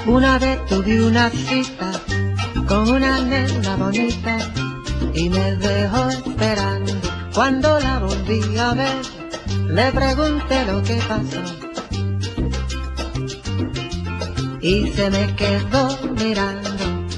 Una vez tuve una cita con una nena bonita y me dejó esperando. Cuando la volví a ver, le pregunté lo que pasó y se me quedó mirando.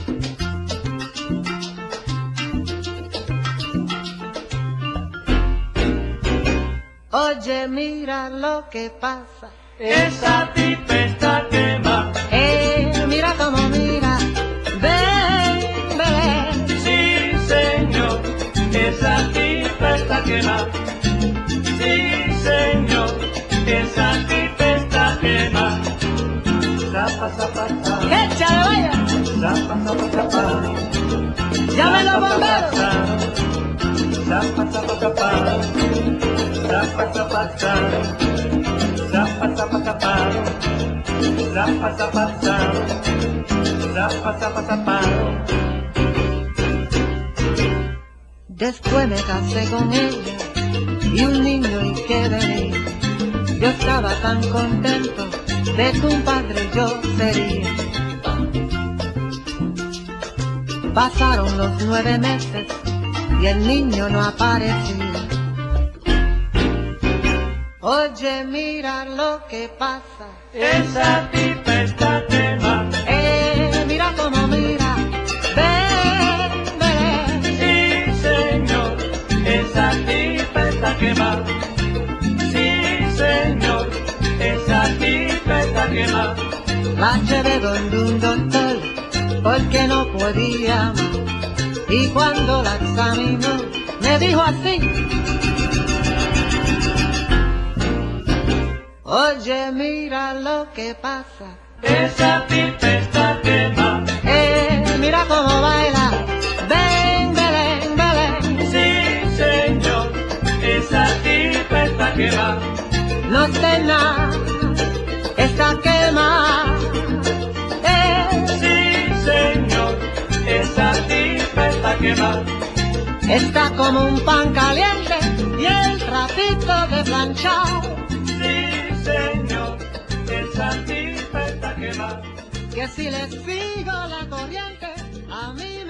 Oye, mira lo que pasa, esa tipa está quemada. Mira cómo mira, ven, ven. Sí, señor, esa tipa está quemada. Sí, señor, esa tipa está quemada. Zapa, zapa, zapa. ¡Échale, vaya! Zapa, zapa, zapa. ¡Llame los bomberos! Zapa, zapa, zapa. Zapa, zapa, zapa. Zapa, zapa, zapa. Zapa, zapa, zapa. Zapa, zapa, zapa. Después me casé con ella y un niño y que venía. Yo estaba tan contento de que un padre yo sería. Pasaron los 9 meses y el niño no aparecía. Oye, mira lo que pasa, Esa tipa está quemada. mira cómo mira, ven, ven. Sí, señor, esa tipa está quemada. Sí, señor, esa tipa está quemada. La llevé donde un doctor porque no podía más. Y cuando la examinó me dijo así: oye, mira lo que pasa, Esa tipa está quemada. mira cómo baila, ven, Belén, Belén. Sí, señor, esa tipa está quemada. No sé nada, está quemada. Sí, señor, esa tipa está quemada. Está como un pan caliente y el ratito de planchar. Sí, señor, esa tipa está quemada. Que si le sigo la corriente, a mí me